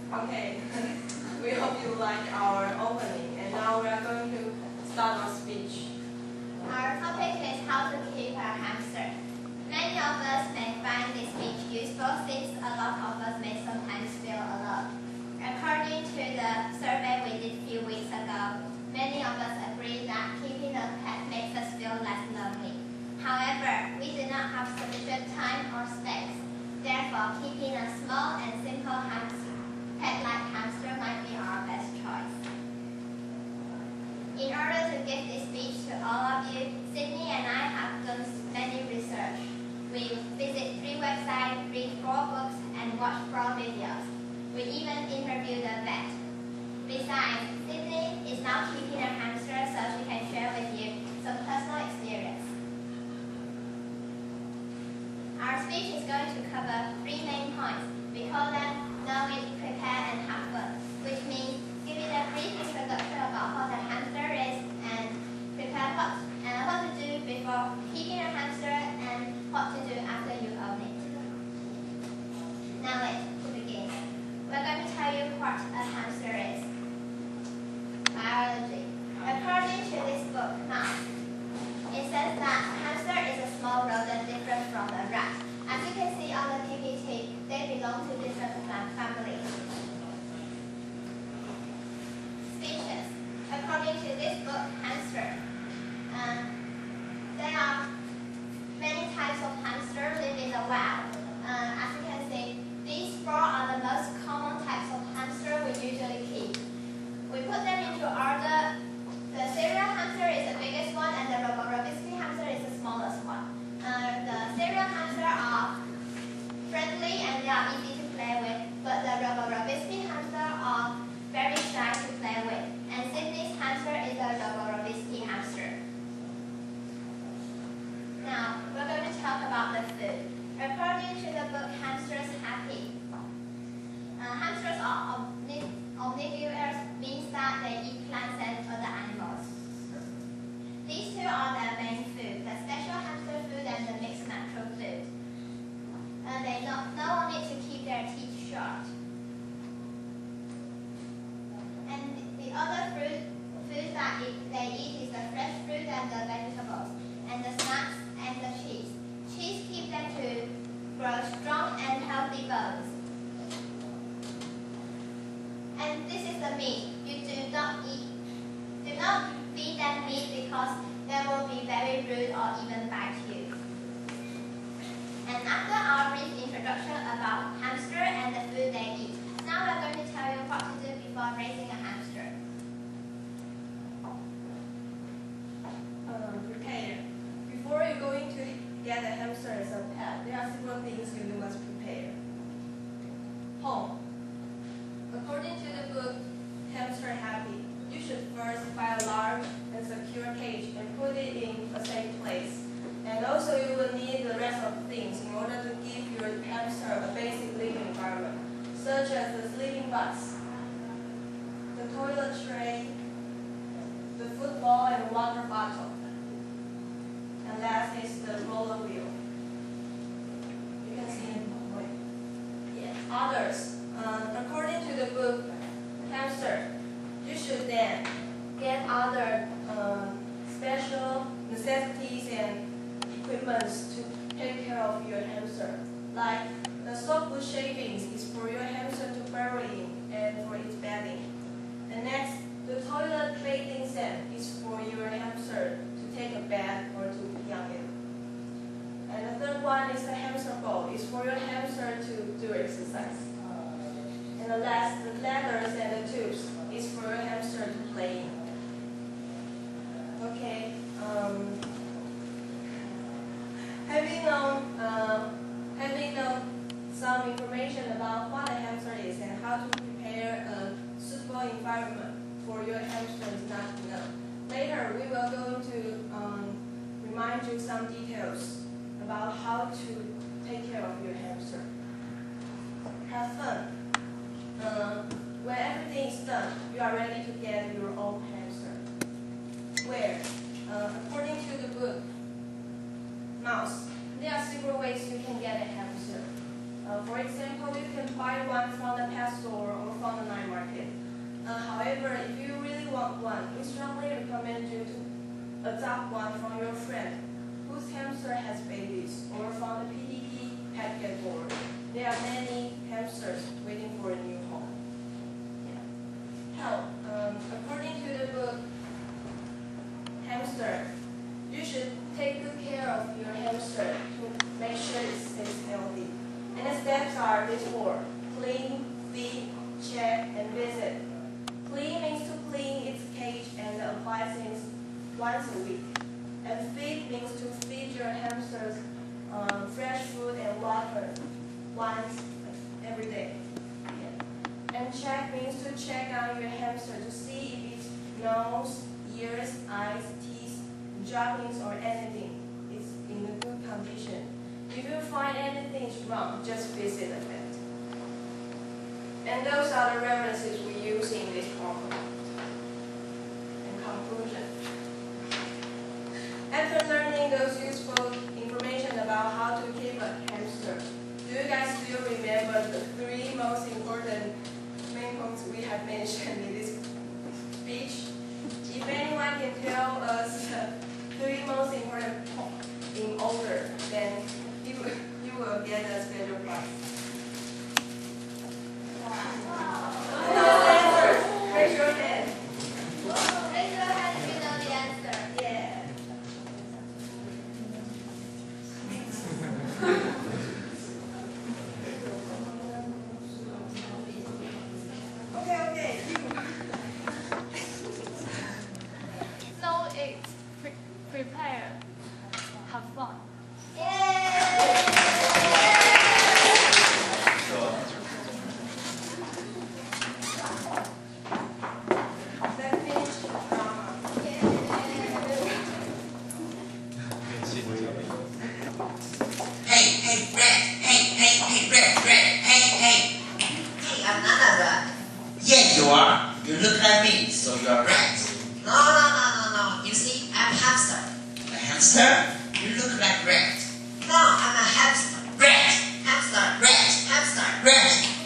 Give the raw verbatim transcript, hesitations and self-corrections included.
Okay, we hope you like our opening, and now we are going to start our speech. Our topic is how to keep a hamster. Many of us may find this speech useful since a lot of us may sometimes feel alone. According to the survey we did a few weeks ago, many of us agree that keeping a pet makes us feel less lonely. However, we do not have sufficient time or space. Therefore, keeping a small and simple hamster, pet-like hamster might be our best choice. In order to give this speech to all of you, Sydney and I have done many research. We visit three websites, read four books, and watch four videos. We even interviewed a vet. Besides, Sydney is now keeping a hamster so she can share with you some personal experience. Our speech is going to cover three main points. We call them Know It, Prepare, and Have Fun, which means giving a brief introduction about what a hamster is and prepare what, uh, what to do before keeping a hamster and what to do after you own it. Now it, to begin, we're going to tell you what a hamster is. Biology. According to this book, Mouse, it says that a hamster is a small rodent different from a rat. As you can see on the P P T, they belong to different families. Species. According to this book, hamster, um, there are many types of hamster live in the wild. Uh, as you can see, these four are the most common types of hamster we usually keep. We put them into order. The serial hamster is the biggest one, and the Roborobisky hamster is the smallest one. Uh, the serial hamster are friendly and they are easy to play with, but the Roborobisky hamster are very shy to play with. And Sydney's hamster is a Roborobisky hamster. Now, we're going to talk about the food. According to the book Hamsters Happy, uh, hamsters are omniv omnivorous, means that they eat plants and other animals. These two are their main food, the special hamster food and the mixed natural food. And they not, not only to keep their teeth short. And the other fruit, food that it, they eat is the fresh fruit and the vegetables, and the snacks and the cheese. Cheese keeps them to grow strong and healthy bones. And this is the meat. You do not eat, do not feed them meat because they will be very rude or even bite you. And after our brief introduction about hamster and the food they eat, now we're going to tell you what to do before raising a hamster. Um, prepare. Before you're going to get a hamster as a pet, there are several things you must prepare. Home. According to the book Hamster Happy, you should first buy a large and secure cage and put it in a safe place. And also you will need the rest of things in order to give your hamster a basic living environment, such as the sleeping box, the toilet tray, the football and water bottle. And last is the roller wheel. You can see it. Yes. Others. Uh, according to the book Hamster, you should then get other uh, special necessities and equipments to take care of your hamster. Like the softwood shavings is for your hamster to burrow in and for its bedding. And next, the toilet bathing set is for your hamster to take a bath or to pee on it. And the third one is the hamster ball. It's for your hamster to do exercise. And the last, the ladders and the tubes is for your hamster to play in. Okay. Um, having known, uh, having known some information about what a hamster is and how to prepare a suitable environment for your hamster is not enough. Later, we will go to um, remind you some details about how to take care of your hamster. Have fun. Uh, when everything is done, you are ready to get your own hamster. Where? Uh, according to the book Mouse, there are several ways you can get a hamster. Uh, for example, you can buy one from the pet store or from hamster has babies or from the P D P pet get bored, there are many hamsters waiting for a new home. Yeah. How? Um, according to the book Hamster, you should take good care of your hamster to make sure it stays healthy. And the steps are these four: clean, feed, check, and visit. Clean means to clean its cage and apply things once a week. And feed means to feed your hamsters um, fresh food and water once every day. Yeah. And check means to check on your hamster to see if its nose, ears, eyes, teeth, droppings, or anything is in a good condition. If you find anything is wrong, just visit a vet. And those are the references we use in this problem. In conclusion, after learning those useful information about how to keep a hamster, do you guys still remember the three most important main points we have mentioned in this speech? If anyone can tell us the three most important points in order, then you, you will get a special prize. Raise your hand. Raise your hand if you know the answer. Yeah. Okay, okay. Know it, pre prepare, have fun. Yay! Let's finish the drama. Hey, hey, Red. Hey, hey, hey, Red, Red. Hey, hey. Hey, I'm not a rat. Yeah, you are. You look like me, so you are red. No, no, no, no, no. You see, I'm hamster. A hamster? You look like red. No, I'm a hamster. Red, Hamster. red, Hamster. red.